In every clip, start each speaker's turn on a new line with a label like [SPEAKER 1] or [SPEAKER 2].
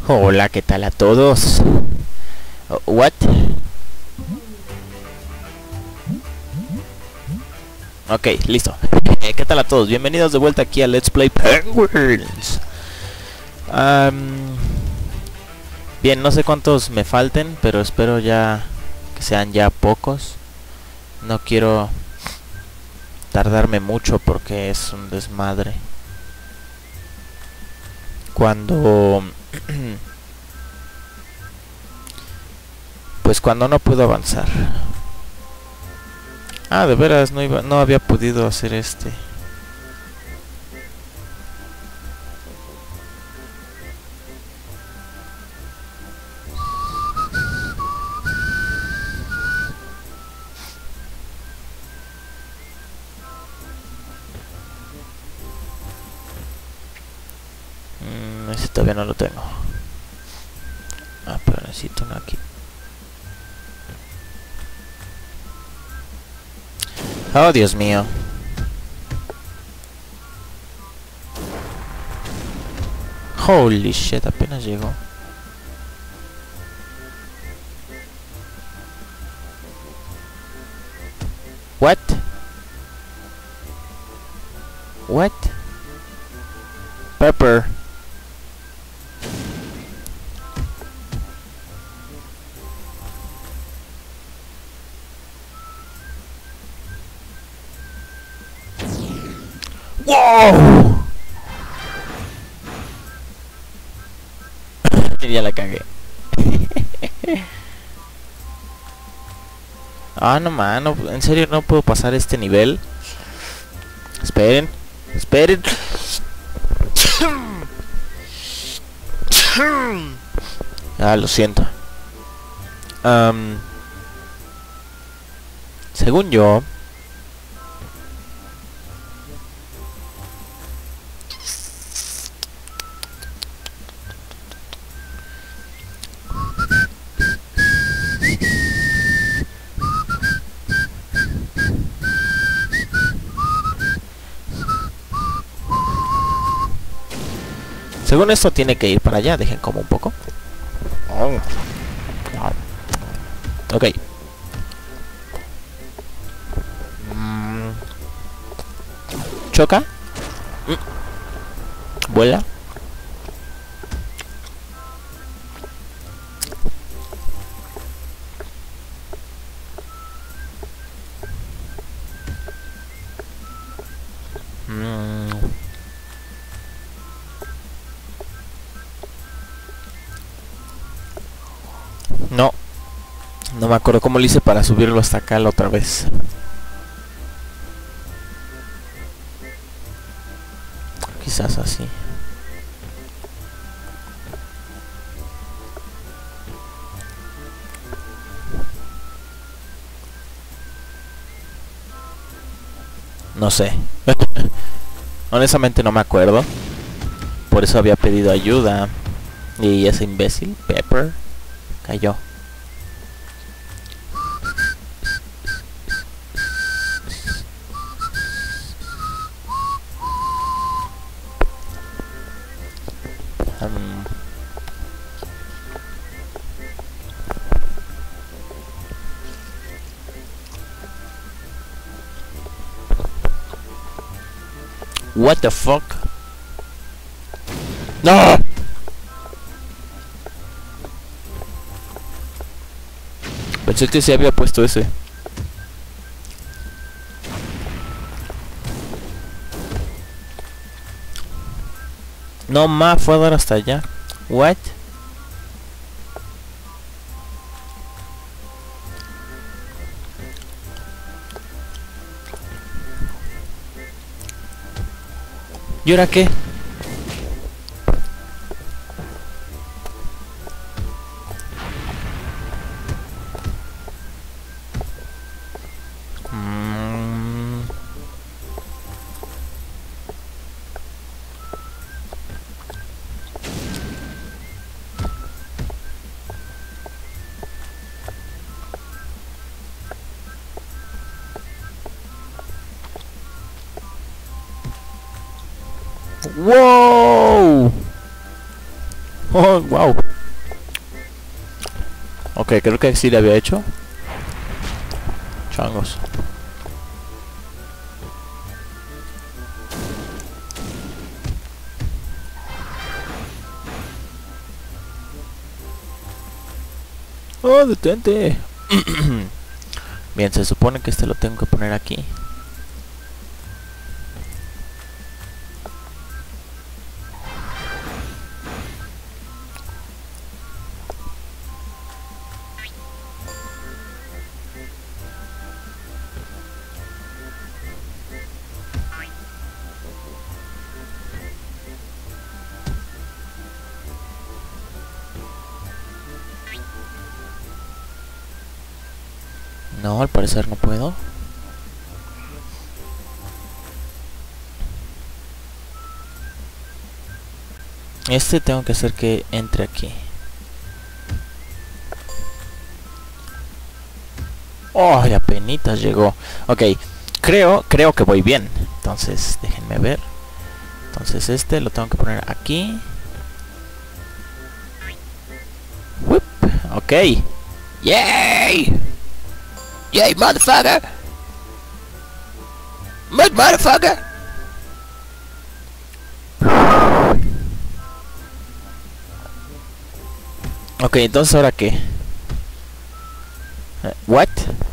[SPEAKER 1] Hola, ¿qué tal a todos? What? Ok, listo. ¿Qué tal a todos? Bienvenidos de vuelta aquí a Let's Play Penguins. Bien, no sé cuántos me falten, pero espero ya que sean ya pocos. No quiero tardarme mucho porque es un desmadre. Cuando pues cuando no puedo avanzar. Ah, de veras, no había podido hacer este. Ese todavía no lo tengo. Ah, pero necesito uno aquí. Oh, Dios mío. Holy shit, apenas llegó. What? What? Pepper. ¡Wow! Ya la cagué. Ah, no, mano. En serio no puedo pasar este nivel. Esperen. Esperen. Ah, lo siento. Según yo... Según esto tiene que ir para allá. Dejen como un poco. Ok. Choca. Vuela. No. No me acuerdo cómo lo hice para subirlo hasta acá la otra vez. Quizás así. No sé. Honestamente no me acuerdo. Por eso había pedido ayuda. Y ese imbécil, Pepper, cayó. What the fuck? No. Pensé que se había puesto ese. No más, fue a dar hasta allá. What? ¿Y ahora qué? ¡Wow! Oh, wow. Ok, creo que sí le había hecho. Changos. Oh, detente. Bien, se supone que este lo tengo que poner aquí. No, al parecer no puedo. Este tengo que hacer que entre aquí. Oh, y apenitas llegó. Ok, creo que voy bien. Entonces, déjenme ver. Entonces este lo tengo que poner aquí. Whoop. Ok. ¡Yay! ¡Yay, motherfucker! ¡Motherfucker! Ok, entonces ¿ahora qué? ¿What?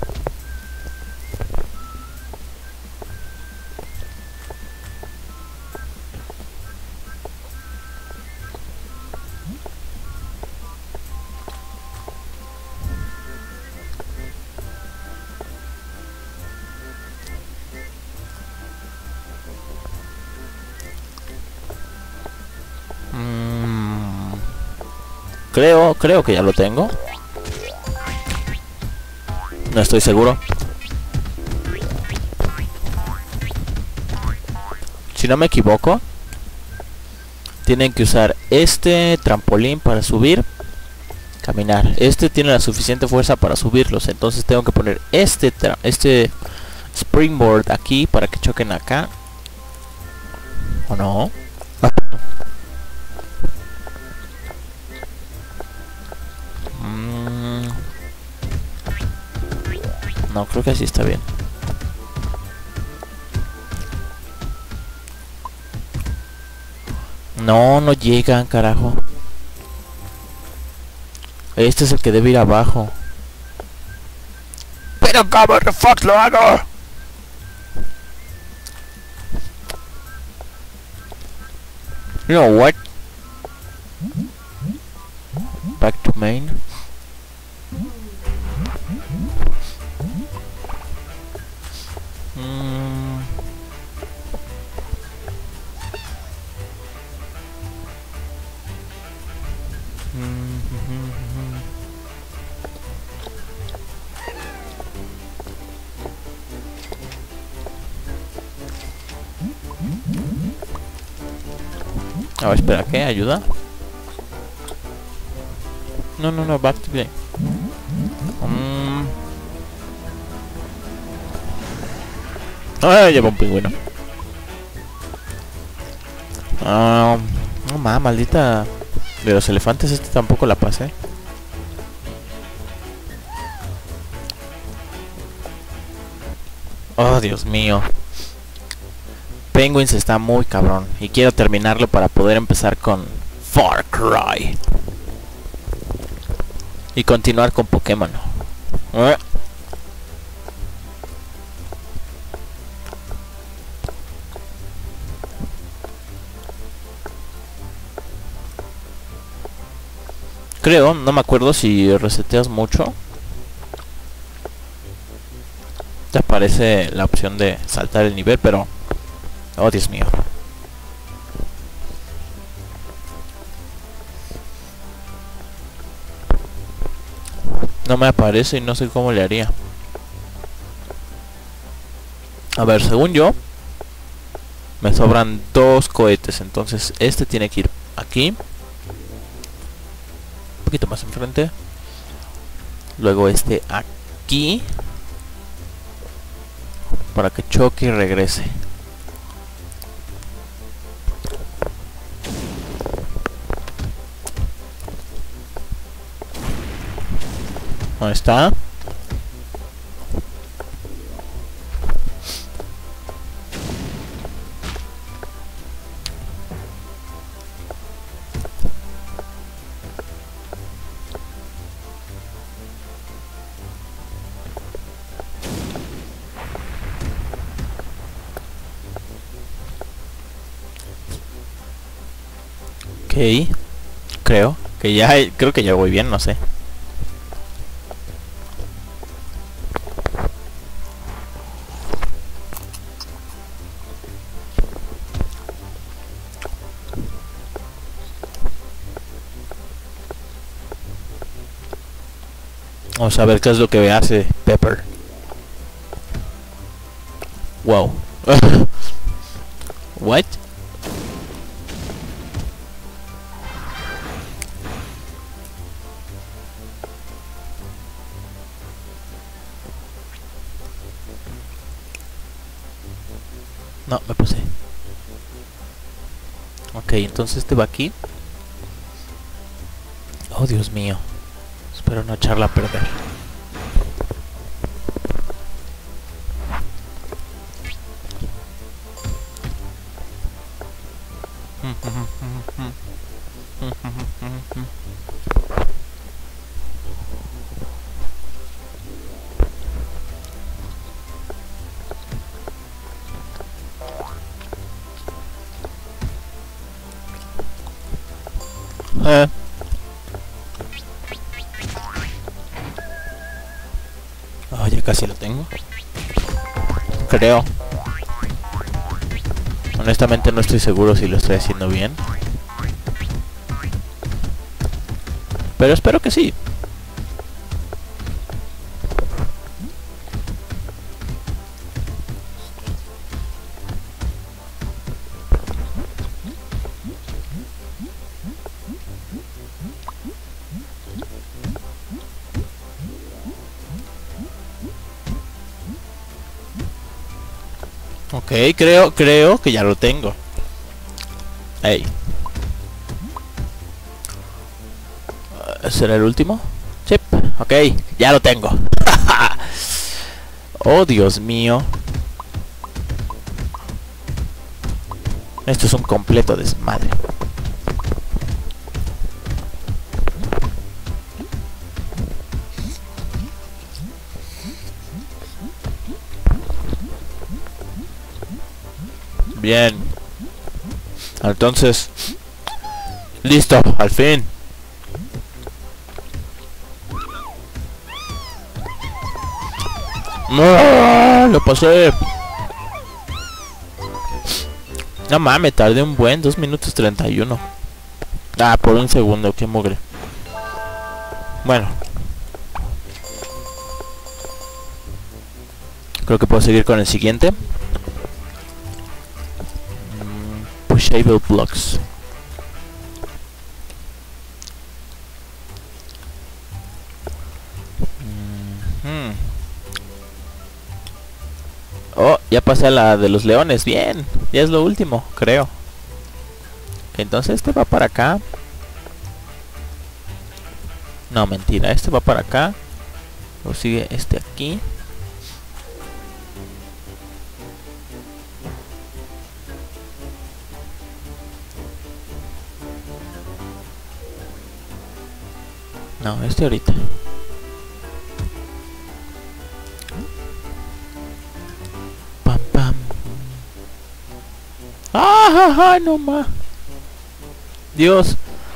[SPEAKER 1] Creo que ya lo tengo. No estoy seguro. Si no me equivoco, tienen que usar este trampolín para subir, caminar. Este tiene la suficiente fuerza para subirlos, entonces tengo que poner este springboard aquí para que choquen acá. ¿O no? No, creo que así está bien. No, no llegan, carajo. Este es el que debe ir abajo. Pero ¿cómo the fuck lo hago? You know what? Back to main. A ver, espera, ¿qué? ¿Ayuda? No, back to game. Ah, lleva un pingüino. No más, maldita. De los elefantes este tampoco la pasé. Oh, Dios mío. Penguins está muy cabrón. Y quiero terminarlo para poder empezar con Far Cry. Y continuar con Pokémon. Creo, no me acuerdo si reseteas mucho. Te aparece la opción de saltar el nivel, pero... Oh, Dios mío. No me aparece y no sé cómo le haría. A ver, según yo, me sobran 2 cohetes. Entonces este tiene que ir aquí. Un poquito más enfrente. Luego este aquí. Para que choque y regrese. ¿Dónde está? Ok, creo que ya voy bien, no sé. Vamos a ver qué es lo que me hace Pepper. Wow. What? No, me puse. Ok, entonces este va aquí. Oh, Dios mío. Espero no echarla a perder. Oh, ya casi lo tengo. Creo. Honestamente no estoy seguro si lo estoy haciendo bien. Pero espero que sí. Ok, creo que ya lo tengo. Ey. ¿Será el último? Sí. Ok, ya lo tengo. Oh, Dios mío. Esto es un completo desmadre. Bien. Entonces, listo, al fin. ¡No! Lo pasé. No mames, tardé un buen 2 minutos 31. Ah, por un segundo, qué mugre. Bueno. Creo que puedo seguir con el siguiente. Pushable blocks. Oh, ya pasé a la de los leones. Bien, ya es lo último, creo. Entonces este va para acá. No, mentira, este va para acá. O sigue este aquí. No, este ahorita. Pam, pam. ¡Ah, no más! Dios.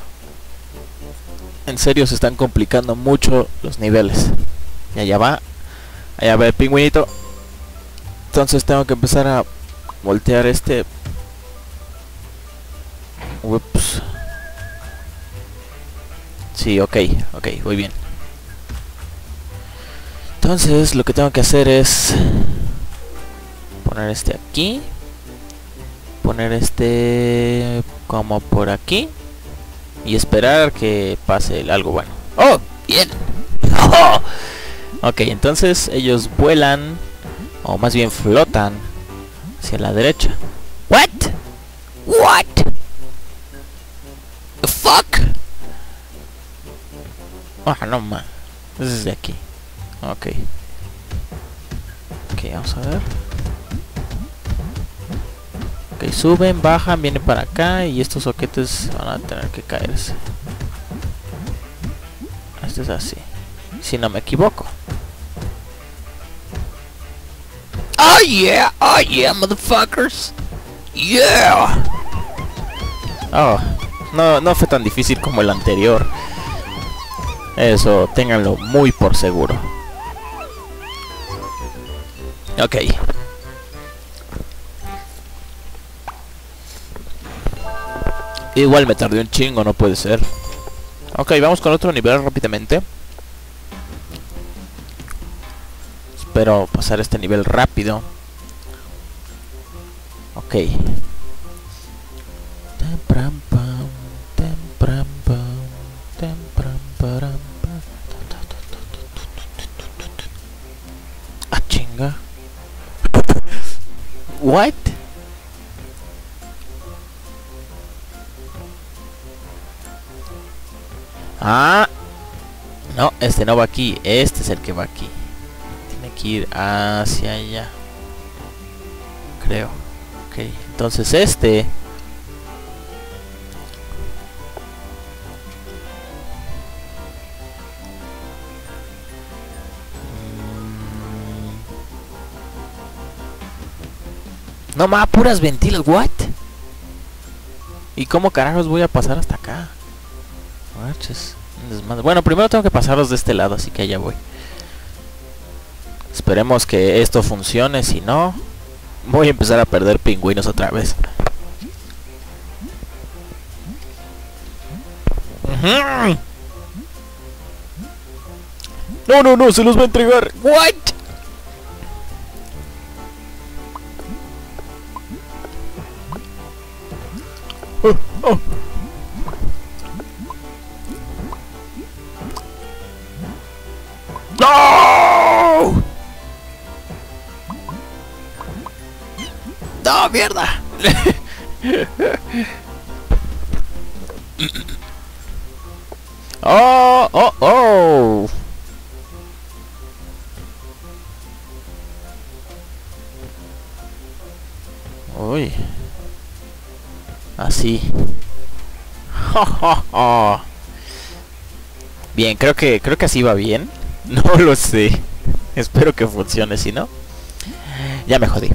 [SPEAKER 1] En serio se están complicando mucho los niveles. Y allá va. Allá va el pingüinito. Entonces tengo que empezar a voltear este. Ups. Sí, ok, voy bien. Entonces lo que tengo que hacer es poner este aquí. Poner este como por aquí. Y esperar que pase algo bueno. ¡Oh! ¡Bien! ¡Oh! Ok, entonces ellos vuelan. O más bien flotan hacia la derecha. ¿What? ¿What? The fuck? Ah, no más. Desde aquí. Ok. Ok, vamos a ver. Ok, suben, bajan, vienen para acá y estos soquetes van a tener que caerse. Este es así. Si no me equivoco. Oh yeah, motherfuckers. Yeah. Oh, no fue tan difícil como el anterior. Eso, ténganlo muy por seguro. Ok. Igual me tardé un chingo, no puede ser. Ok, vamos con otro nivel rápidamente. Espero pasar este nivel rápido. Ok. Ah, chinga. What? Ah. No, este no va aquí. Este es el que va aquí. Tiene que ir hacia allá. Creo. Ok, entonces este... No más, puras ventilas, what? ¿Y cómo carajos voy a pasar hasta acá? Bueno, primero tengo que pasarlos de este lado, así que allá voy. Esperemos que esto funcione, si no, voy a empezar a perder pingüinos otra vez. No, se los va a entregar. What? Oh. ¡No! ¡No, mierda! ¡Oh! Uy. Así. Bien, creo que así va bien. No lo sé. Espero que funcione, si no, ya me jodí.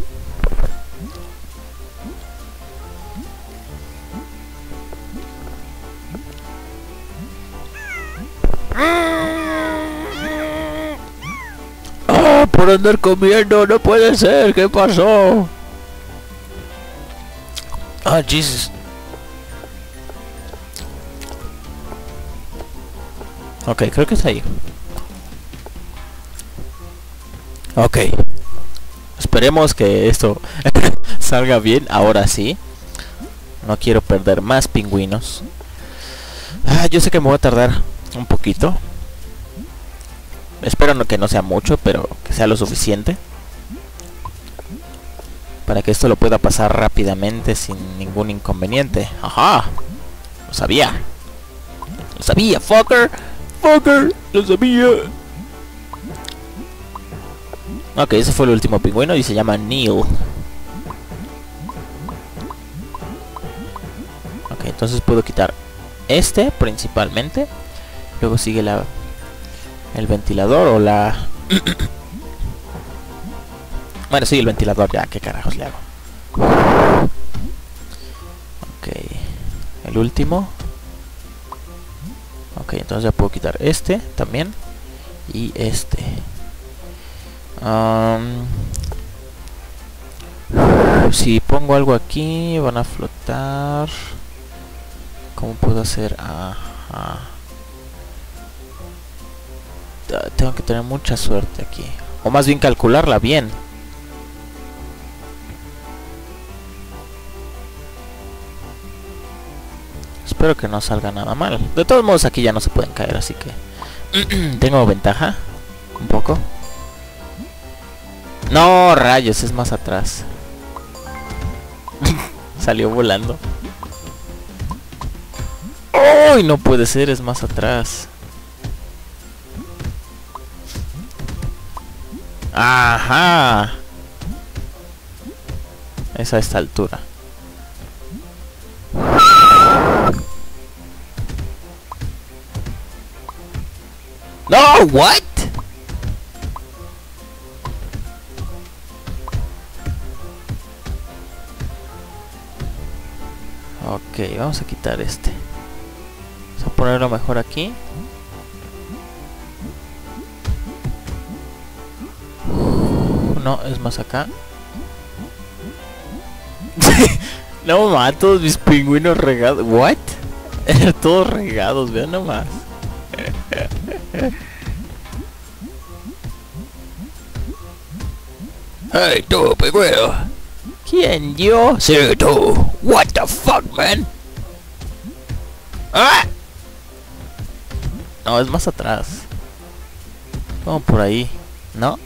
[SPEAKER 1] ¡Oh, por andar comiendo! ¡No puede ser! ¿Qué pasó? Ah, Jesus. Ok, creo que es ahí. Ok. Esperemos que esto salga bien. Ahora sí. No quiero perder más pingüinos. Yo sé que me voy a tardar un poquito. Espero que no sea mucho, pero que sea lo suficiente para que esto lo pueda pasar rápidamente sin ningún inconveniente. ¡Ajá! Lo sabía. Lo sabía, fucker. Fucker. Lo sabía. Ok, ese fue el último pingüino y se llama Neil. Ok, entonces puedo quitar este principalmente. Luego sigue el ventilador o la... Bueno, sí, el ventilador ya, ¿qué carajos le hago? Ok, el último. Ok, entonces ya puedo quitar este también. Y este. Si pongo algo aquí, van a flotar. ¿Cómo puedo hacer? Ajá. Tengo que tener mucha suerte aquí. O más bien calcularla bien. Espero que no salga nada mal. De todos modos aquí ya no se pueden caer, así que... Tengo ventaja. Un poco. No, rayos, es más atrás. Salió volando. ¡Uy! No puede ser, es más atrás. Ajá. Es a esta altura. No, what? Ok, vamos a quitar este. Vamos a ponerlo mejor aquí. No, es más acá. No más, todos mis pingüinos regados. What? Todos regados, vean nomás. Hey, tú, pingüino. ¿Quién, yo? Sí, tú. What the fuck, man? ¡Ah! No, es más atrás. Vamos por ahí. ¿No?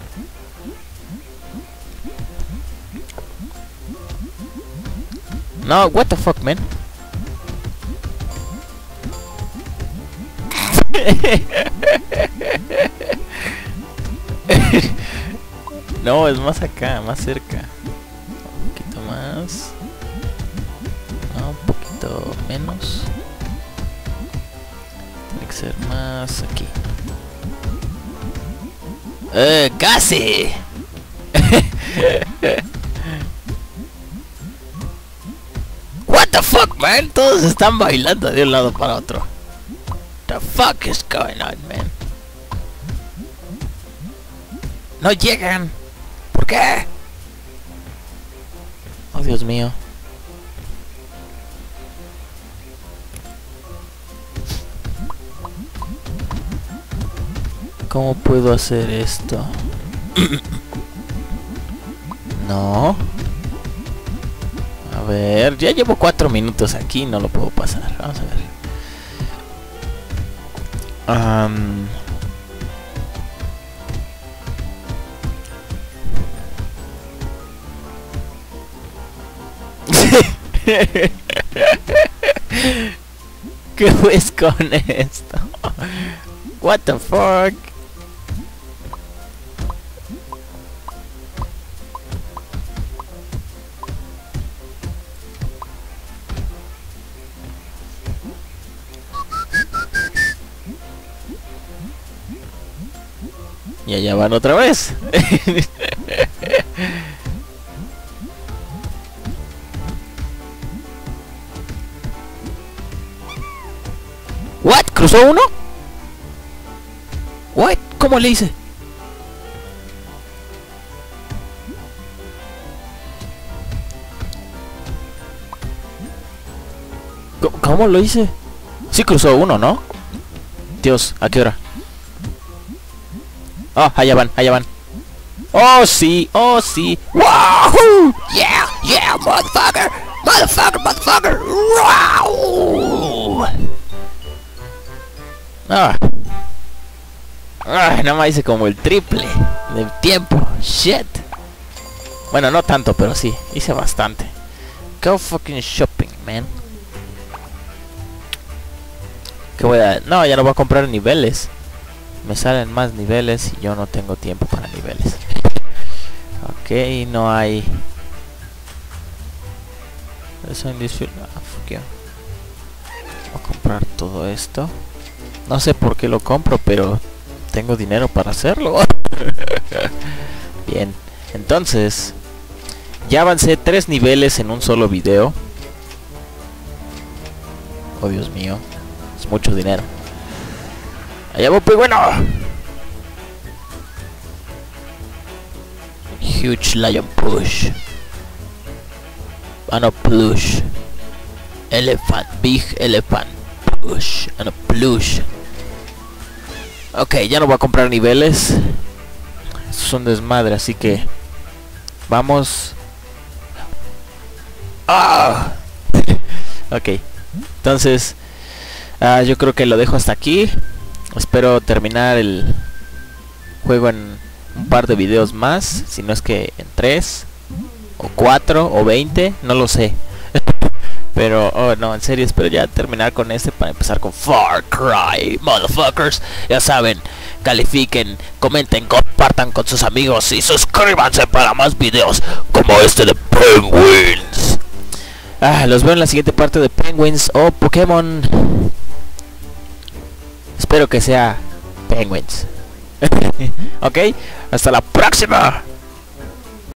[SPEAKER 1] No, what the fuck, man? No, es más acá, más cerca. Un poquito más. No, un poquito menos. Tiene que ser más aquí. ¡Casi! What the fuck, man? Todos están bailando de un lado para otro. The fuck is going on, man? No llegan. ¿Por qué? Oh, Dios mío. ¿Cómo puedo hacer esto? No. A ver, ya llevo 4 minutos aquí, no lo puedo pasar. Vamos a ver. ¿Qué pues con esto? What the fuck? Y allá van otra vez. What? ¿Cruzó uno? What? ¿Cómo le hice? ¿Cómo lo hice? Sí cruzó uno, ¿no? Dios, ¿a qué hora? Oh, allá van, allá van. Oh, sí, oh, sí. ¡Wahoo! Yeah, yeah, motherfucker. Motherfucker, motherfucker. ¡Wow! Nada más hice como el triple del tiempo. Shit. Bueno, no tanto, pero sí, hice bastante. Go fucking shopping, man. ¿Qué voy a...? No, ya no voy a comprar niveles. Me salen más niveles y yo no tengo tiempo para niveles. Ok, no hay... Eso en this field. Ah, fuck you. Voy a comprar todo esto. No sé por qué lo compro, pero tengo dinero para hacerlo. Bien, entonces ya avancé 3 niveles en un solo video. Oh, Dios mío, es mucho dinero. Allá voy, pues bueno. Huge lion push. And a plush. Elephant, big elephant push. And a plush. Ok, ya no voy a comprar niveles. Es un desmadre, así que vamos. ¡Ah! Ok, entonces yo creo que lo dejo hasta aquí. Espero terminar el juego en un par de videos más. Si no es que en 3 o 4 o 20, no lo sé. Pero, oh no, en serio, espero ya terminar con este para empezar con Far Cry, motherfuckers. Ya saben, califiquen, comenten, compartan con sus amigos y suscríbanse para más videos como este de Penguins. Los veo en la siguiente parte de Penguins o Pokémon. Espero que sea Penguins. Ok, hasta la próxima.